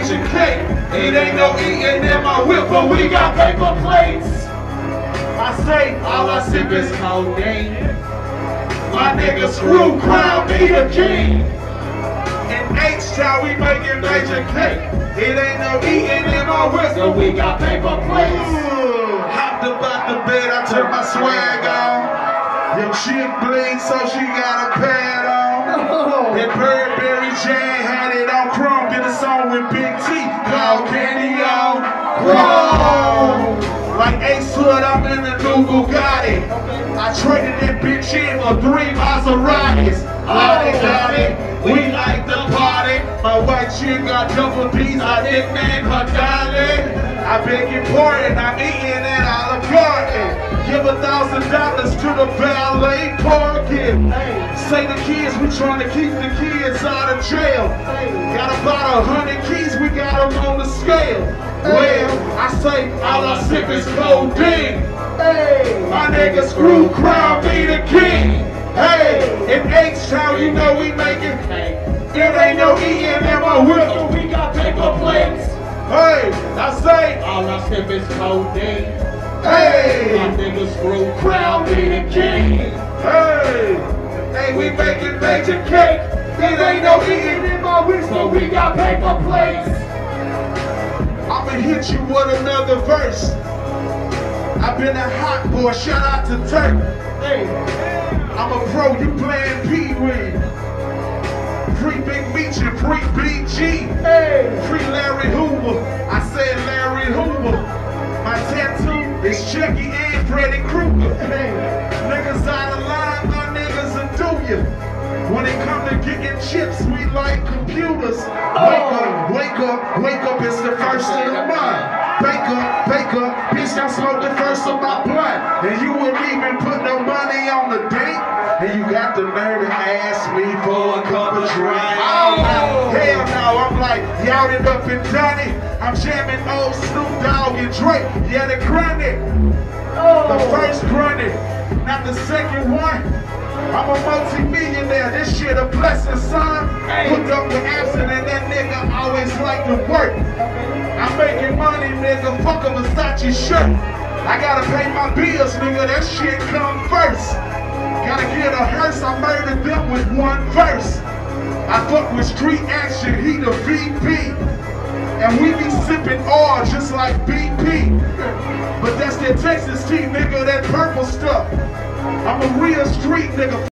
major cake. It ain't no eating in my whip, but we got paper plates. I say, all I sip is codeine. My nigga screw crown me the king. In H-Town we making major cake. It ain't no eating in my whip, so we got paper plates. Hopped about the bed, I turned my swag on. Your chick bleeds, so she got a pad on. That Burberry Jane had it on chrome. Did a song with Big T called Candy on Chrome. Like Ace Hood, I'm in the new Bugatti. I traded that bitch in for 3 Maseratis. Got it. We like the party. My white chick got double D's. I nicknamed her darling. I beg you for it. I'm eating at Olive Garden. Give $1,000 to the valet parking. Say the kids, we trying to keep the kids out of jail. Got about 100 keys, we got them on the scale. Well, I say all I sip is codeine. My nigga screw crown me the king. Hey, in H-Town you know we making. It ain't no eating in my whip, but we got paper plates. Hey, I say all I sip is codeine. Hey, my nigga screw crown me the king. Hey, we making major cake. It ain't no eating in my whip, so we got paper plates. I'ma hit you with another verse. I've been a hot boy, shout out to Turk. Hey, I'm a pro, you playing Pee-wee. Free Big Meech and free BG. Hey, free Larry Hoover. I said Larry Hoover. My tattoo is Chucky and Freddy Krueger. Hey, niggas out of line, my niggas will do you. When it come to getting chips, we like computers. Wake up, it's the first of the month. Bake up, bitch, I smoked the first of my blunt. And you wouldn't even put no money on the date. And you got the nerve to ask me for a cup of drink. Hell no, I'm like, y'all it up and done it. I'm jamming old Snoop Dogg and Drake. Yeah, the grunted. The first grunted, not the second one. I'm a multi-millionaire, this shit a blessing, son. Hooked up with absent and that nigga always like to work. I'm making money, nigga, fuck a Versace shirt. I gotta pay my bills, nigga, that shit come first. Gotta get a hearse, I murdered them with one verse. I fuck with street action, he the VP. And we be sipping oil just like BP. But that's that Texas tea, nigga, that purple stuff. I'm a real street nigga.